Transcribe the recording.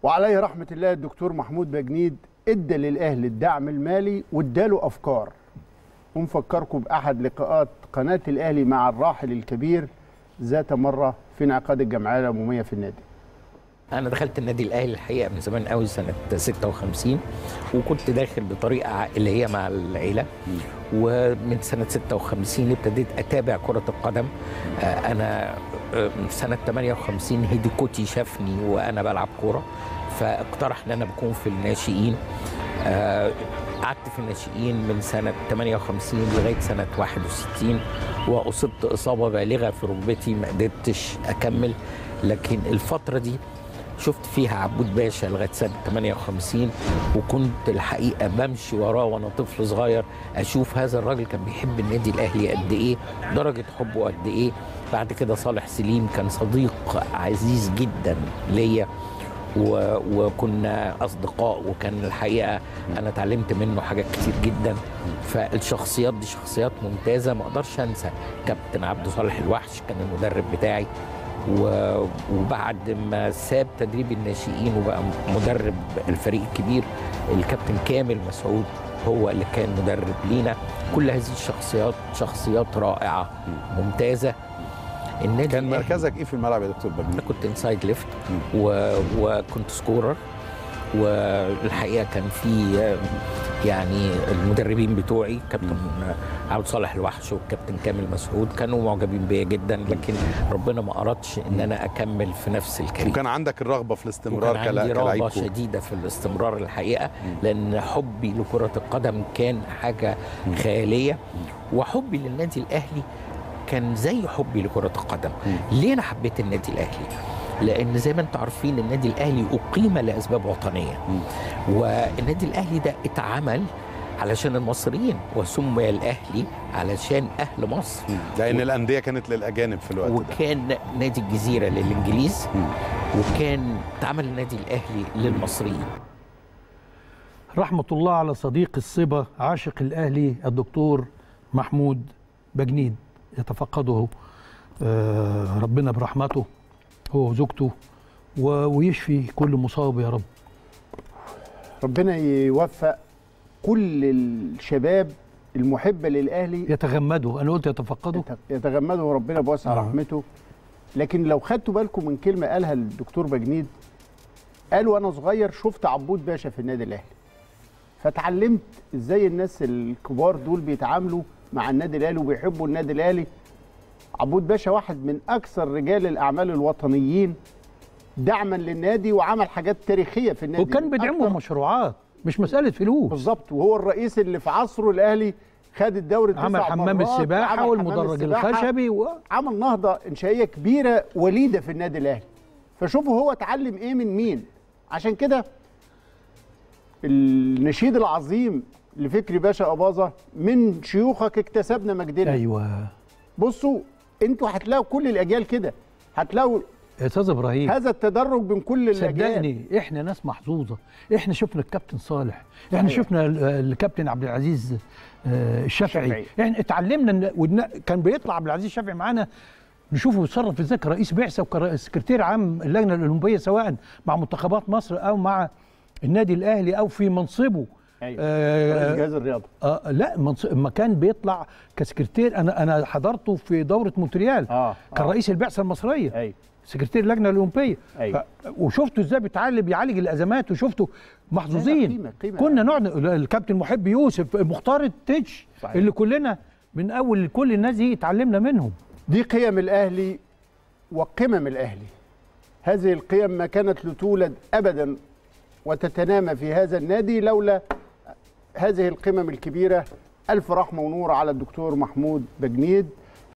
وعليه رحمة الله الدكتور محمود بجنيد ادى للأهلي الدعم المالي واداله أفكار. ونفكركم بأحد لقاءات قناة الأهلي مع الراحل الكبير ذات مرة في انعقاد الجمعية العمومية في النادي. أنا دخلت النادي الأهلي الحقيقة من زمان قوي سنة 56، وكنت داخل بطريقة عائلية مع العيلة. ومن سنة 56 ابتديت أتابع كرة القدم. أنا سنة 58 هيدي كوتي شافني وأنا بلعب كورة، فاقترح ان انا بكون في الناشئين. قعدت في الناشئين من سنه 58 لغايه سنه 61، واصبت اصابه بالغه في ركبتي ما قدرتش اكمل. لكن الفتره دي شفت فيها عبود باشا لغايه سنه 58، وكنت الحقيقه بمشي وراه وانا طفل صغير، اشوف هذا الراجل كان بيحب النادي الاهلي قد ايه، درجه حبه قد ايه. بعد كده صالح سليم كان صديق عزيز جدا ليا، وكنا أصدقاء، وكان الحقيقة أنا اتعلمت منه حاجات كتير جدا. فالشخصيات دي شخصيات ممتازة ما أقدرش أنسى. كابتن عبد صالح الوحش كان المدرب بتاعي، وبعد ما ساب تدريب الناشئين وبقى مدرب الفريق الكبير الكابتن كامل مسعود هو اللي كان مدرب لينا. كل هذه الشخصيات شخصيات رائعة ممتازة. كان مركزك ايه في الملعب يا دكتور بجنيد؟ انا كنت انسايد ليفت وكنت سكورر. والحقيقه كان في يعني المدربين بتوعي كابتن عبد صالح الوحش والكابتن كامل مسعود كانوا معجبين بيا جدا، لكن ربنا ما اردش ان انا اكمل في نفس الكارير. وكان عندك الرغبه في الاستمرار كلاعب؟ كان عندي رغبه شديده في الاستمرار الحقيقه، لان حبي لكره القدم كان حاجه خياليه، وحبي للنادي الاهلي كان زي حبي لكرة القدم. ليه أنا حبيت النادي الأهلي؟ لأن زي ما أنتم عارفين النادي الأهلي أقيم لأسباب وطنية، والنادي الأهلي ده اتعمل علشان المصريين، وسمي الأهلي علشان أهل مصر، لأن الأندية كانت للأجانب في الوقت ده، وكان نادي الجزيرة للإنجليز، وكان اتعمل النادي الأهلي للمصريين. رحمة الله على صديق الصبا عاشق الأهلي الدكتور محمود بجنيد، يتفقده ربنا برحمته هو وزوجته، ويشفي كل مصاب يا رب. ربنا يوفق كل الشباب المحبة للأهلي. يتغمده، أنا قلت يتفقده، يتغمده ربنا بوسع رحمته. لكن لو خدتوا بالكم من كلمة قالها الدكتور بجنيد، قال وأنا صغير شفت عبود باشا في النادي الأهلي، فتعلمت إزاي الناس الكبار دول بيتعاملوا مع النادي الاهلي وبيحبوا النادي الاهلي. عبود باشا واحد من اكثر رجال الاعمال الوطنيين دعما للنادي، وعمل حاجات تاريخيه في النادي، وكان بيدعموا مشروعات مش مساله فلوس بالظبط. وهو الرئيس اللي في عصره الاهلي خد الدوري 9 مرات، عمل حمام السباحه والمدرج الخشبي عمل نهضه انشائيه كبيره وليده في النادي الاهلي. فشوفوا هو اتعلم ايه من مين. عشان كده النشيد العظيم لفكري باشا أباظة، من شيوخك اكتسبنا مجدنا. ايوه، بصوا انتوا هتلاقوا كل الاجيال كده، هتلاقوا يا استاذ ابراهيم هذا التدرج بين كل الاجيال. صدقني احنا ناس محظوظه، احنا شفنا الكابتن صالح، احنا شفنا الكابتن عبد العزيز الشافعي، احنا اتعلمنا كان بيطلع عبد العزيز الشافعي معانا نشوفه بيتصرف ازاي كرئيس بعثه وكسكرتير عام اللجنه الاولمبيه، سواء مع منتخبات مصر او مع النادي الاهلي او في منصبه. ايوه رئيس جهاز الرياضه. لا ما كان بيطلع كسكرتير. انا حضرته في دوره مونتريال. كان رئيس البعثه المصريه. ايوه سكرتير اللجنه الاولمبيه. أيوة. وشفته ازاي بيعالج الازمات، وشفته محظوظين. كنا نقعد الكابتن محب يوسف، مختار التتش، اللي كلنا من اول كل الناس دي اتعلمنا منهم. دي قيم الاهلي وقمم الاهلي. هذه القيم ما كانت لتولد ابدا وتتنامى في هذا النادي لولا هذه القمم الكبيرة. ألف رحمة ونور على الدكتور محمود بجنيد.